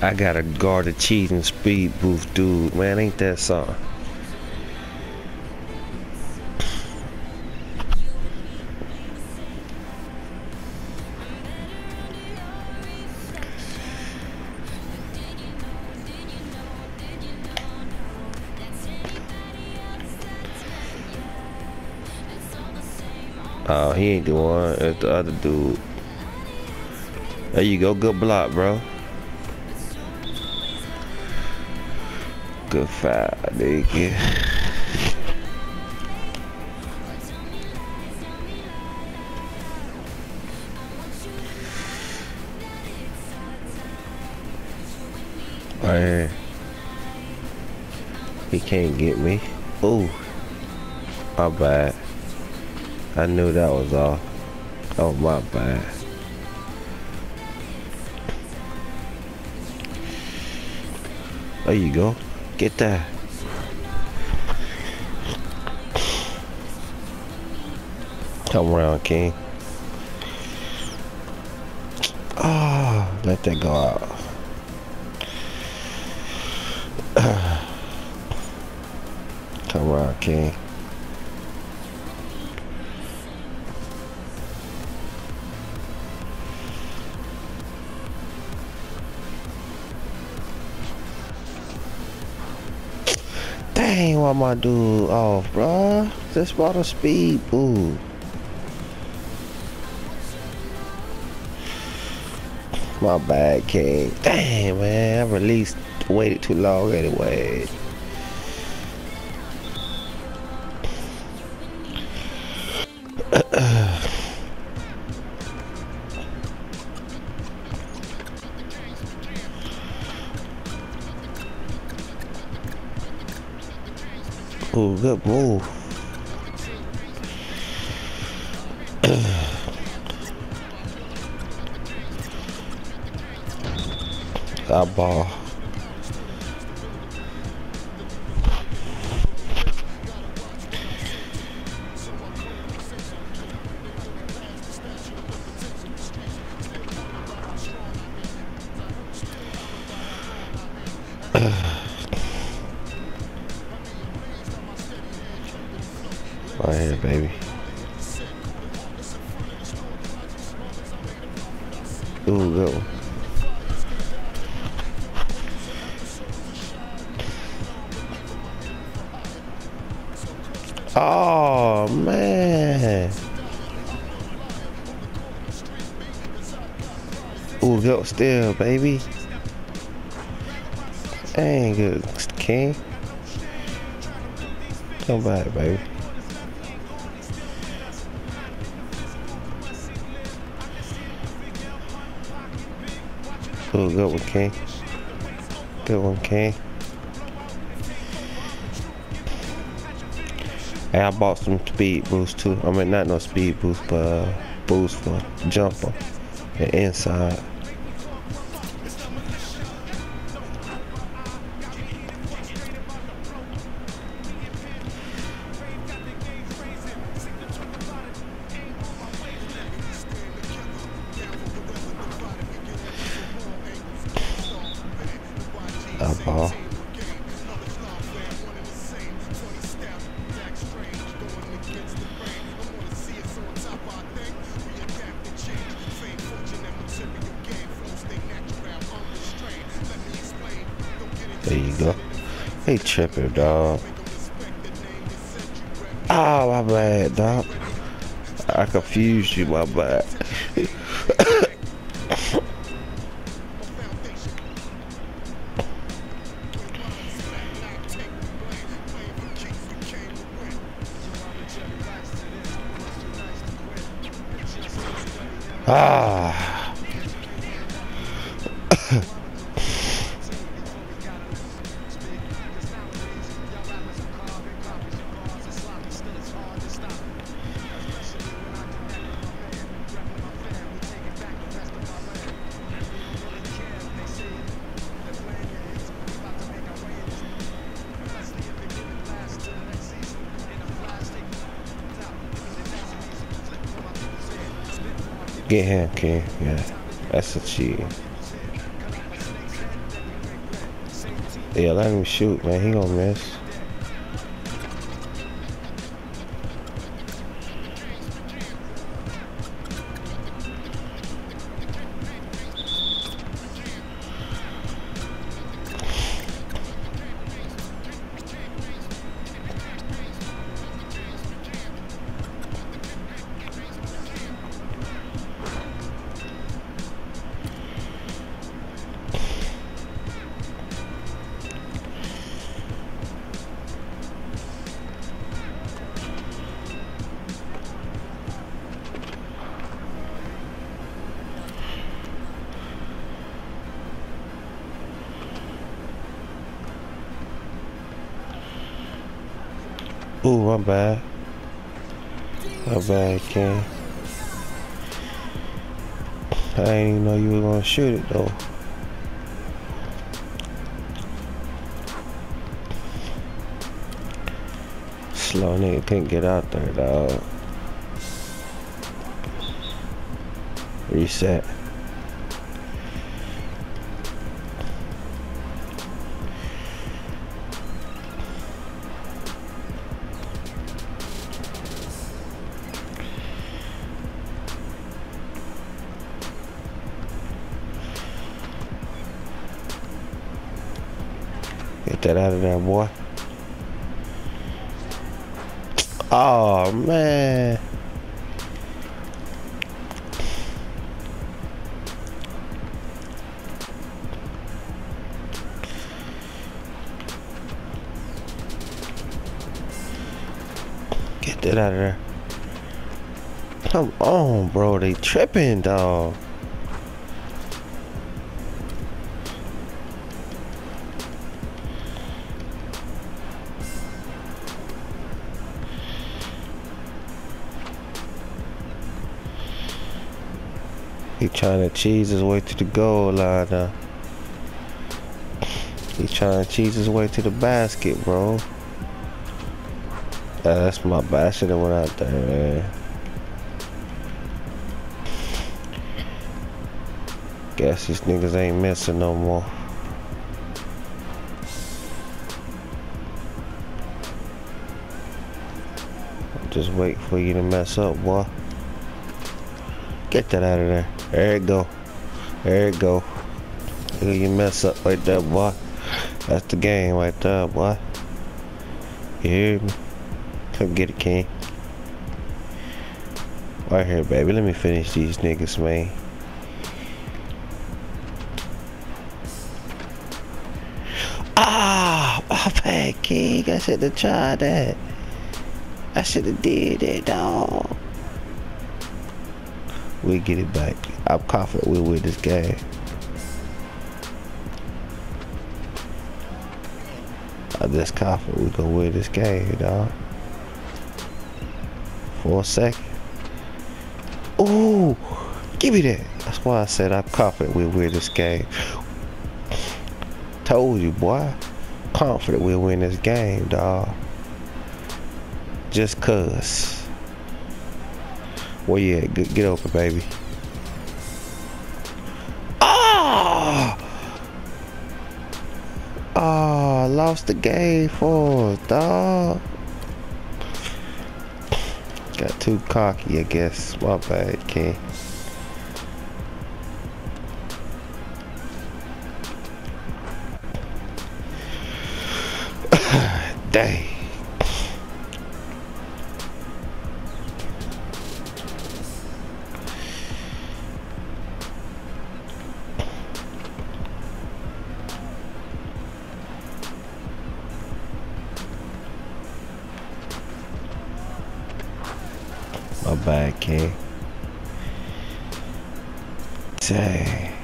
I gotta guard the cheating speed boost, dude. Man, ain't that something? Oh, he ain't the one. It's the other dude. There you go. Good block, bro. Good foul, nigga. Right here. He can't get me. Ooh. My bad. I knew that was off. Oh, my bad. There you go. Get that. Come around, King. Ah, oh, let that go out. Come around, King. Dang, why my dude off, bruh? Just bought a speed boost. My bad, King. Dang, man, I released, waited too long anyway. Ooh, good move. That ball. Right here, baby. Ooh, good one. Oh, man. Ooh, good still, baby. Dang, good, King. Come back, baby. Ooh, good one, King. Good one, King. Hey, I bought some speed boost too. I mean, not no speed boost, but boost for jumper and inside. That ball. There you go. Hey, tripping, dog. Oh, my bad, dog. I confused you, my bad. Ah. Get him, King. Yeah, that's a cheat. Yeah, let him shoot, man. He gonna miss. Ooh, my bad. My bad, King. I didn't even know you were gonna shoot it though. Slow nigga couldn't get out there, dog. Reset. Get that out of there, boy. Oh, man. Get that out of there. Come on, bro. They tripping, dog. He trying to cheese his way to the goal line now. He trying to cheese his way to the basket, bro. That's my bad. I should have went out there, man. Guess these niggas ain't missing no more. Just wait for you to mess up, boy. Get that out of there. There it go. There it go. Look at you mess up right there, boy. That's the game right there, boy. You hear me? Come get it, King. Right here, baby. Let me finish these niggas, man. Ah, my bad, King. I should have tried that. I should have did that, dog. We get it back. I'm confident we'll win this game. I'm just confident we gonna win this game, dog. For a second. Ooh, give me that. That's why I said I'm confident we'll win this game. Told you, boy. Confident we'll win this game, dog. Just cuz. Where you at? Get open, baby. Ah! Ah, lost the game for us, dog. Got too cocky, I guess. My bad, King. Dang. My bad, King. Dang.